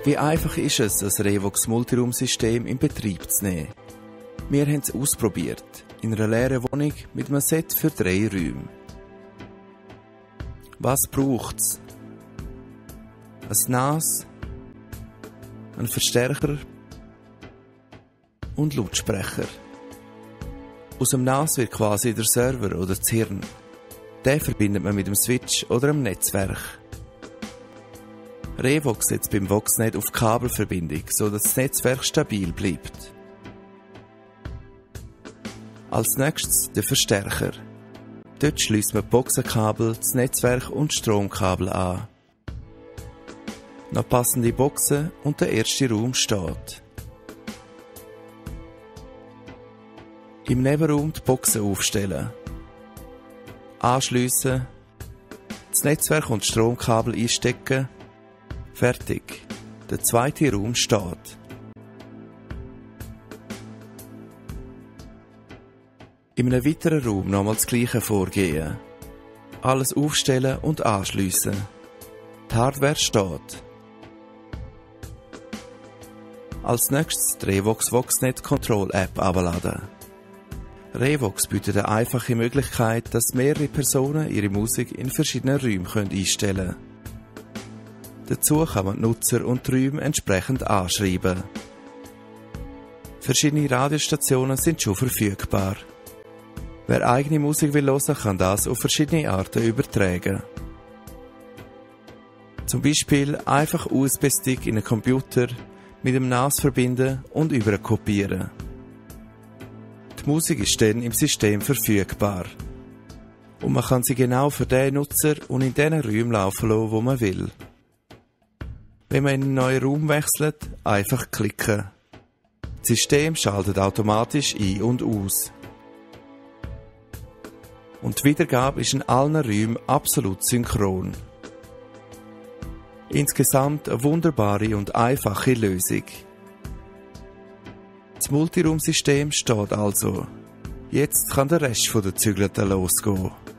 Wie einfach ist es, das Revox Multiroom-System in Betrieb zu nehmen? Wir haben es ausprobiert, in einer leeren Wohnung mit einem Set für 3 Räume. Was braucht's? Ein NAS, ein Verstärker und Lautsprecher. Aus dem NAS wird quasi der Server oder das Hirn. Den verbindet man mit dem Switch oder einem Netzwerk. Revox setzt beim Voxnet auf Kabelverbindung, sodass das Netzwerk stabil bleibt. Als nächstes der Verstärker. Dort schließt man Boxenkabel, das Netzwerk und Stromkabel an. Noch passende Boxen und der erste Raum steht. Im Nebenraum die Boxen aufstellen. Anschliessen, das Netzwerk und das Stromkabel einstecken. Fertig. Der zweite Raum steht. In einem weiteren Raum nochmals das gleiche Vorgehen. Alles aufstellen und anschliessen. Die Hardware steht. Als nächstes die Revox Voxnet Control App abladen. Revox bietet eine einfache Möglichkeit, dass mehrere Personen ihre Musik in verschiedenen Räumen einstellen können. Dazu kann man die Nutzer und die Räume entsprechend anschreiben. Verschiedene Radiostationen sind schon verfügbar. Wer eigene Musik will hören, kann das auf verschiedene Arten übertragen. Zum Beispiel einfach USB-Stick in einen Computer mit dem NAS verbinden und überkopieren. Die Musik ist dann im System verfügbar. Und man kann sie genau für den Nutzer und in den Räumen laufen lassen, wo man will. Wenn man in einen neuen Raum wechselt, einfach klicken. Das System schaltet automatisch ein und aus. Und die Wiedergabe ist in allen Räumen absolut synchron. Insgesamt eine wunderbare und einfache Lösung. Das Multiroom-System steht also. Jetzt kann der Rest der Zügelten losgehen.